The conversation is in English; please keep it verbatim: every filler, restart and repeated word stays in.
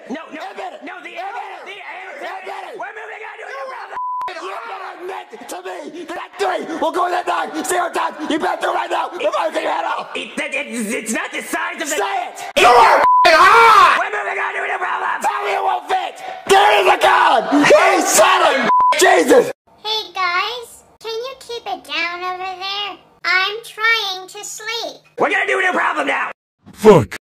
No, no, admit it. no, the Admit it. the Admit it. We're moving on to a new problem. You better admit to me that three will go to that nine, zero times. You better do it right now before I take your head off. It, it, it's, it's not the size of the... Say it. You are hot. We're moving on to a new problem. Tell me it won't fit. There is a God. He's Sonic. Jesus. Hey guys, can you keep it down over there? I'm trying to sleep. We're gonna do a new problem now. Fuck.